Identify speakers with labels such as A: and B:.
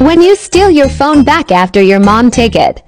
A: When you steal your phone back after your mom take it.